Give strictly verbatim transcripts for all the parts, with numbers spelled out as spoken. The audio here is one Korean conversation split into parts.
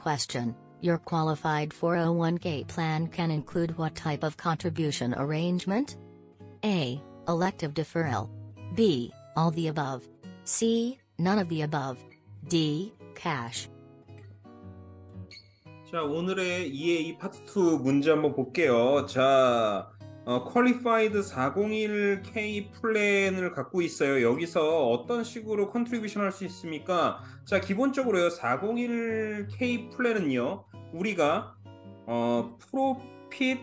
question. Your qualified four oh one k plan can include what type of contribution arrangement? A. Elective deferral. B. All the above. C. None of the above. D. Cash. 자, 오늘의 이에이 파트 투 문제 한번 볼게요. 자, 어, 퀄리파이드 사공일 케이 플랜을 갖고 있어요. 여기서 어떤 식으로 컨트리뷰션 할 수 있습니까? 자, 기본적으로요, 사공일 케이 플랜은요, 우리가 어, 프로핏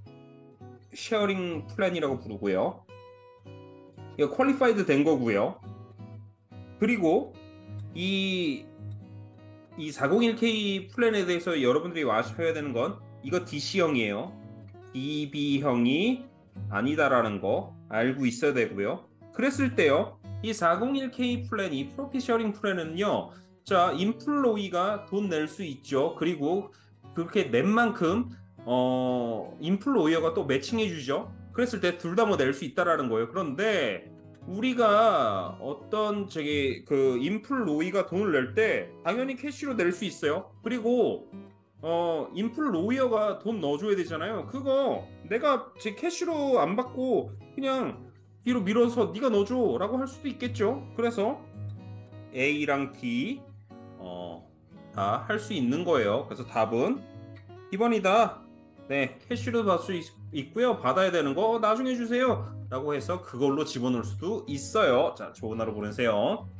쉐어링 플랜이라고 부르고요. 이거 퀄리파이드 된 거고요. 그리고 이 이 사공일 케이 플랜에 대해서 여러분들이 아셔야 되는 건 이거 디씨형이에요. 디비형이 아니다라는 거 알고 있어야 되고요. 그랬을 때요, 이 사공일 케이 플랜, 이 프로핏 쉐어링 플랜은요, 자, 인플로이가 돈 낼 수 있죠. 그리고 그렇게 낸 만큼 어, 인플로이어가 또 매칭해 주죠. 그랬을 때 둘 다 뭐 낼 수 있다라는 거예요. 그런데 우리가 어떤 저기 그 인플로이가 돈을 낼 때 당연히 캐시로 낼 수 있어요. 그리고 어 인플로이어가 돈 넣어줘야 되잖아요. 그거 내가 제 캐시로 안 받고 그냥 뒤로 밀어서 네가 넣어줘 라고 할 수도 있겠죠. 그래서 A랑 D 어, 다 할 수 있는 거예요. 그래서 답은 이 번이다. 네, 캐시로 받을 수 있, 있고요. 받아야 되는 거 나중에 주세요 라고 해서 그걸로 집어넣을 수도 있어요. 자, 좋은 하루 보내세요.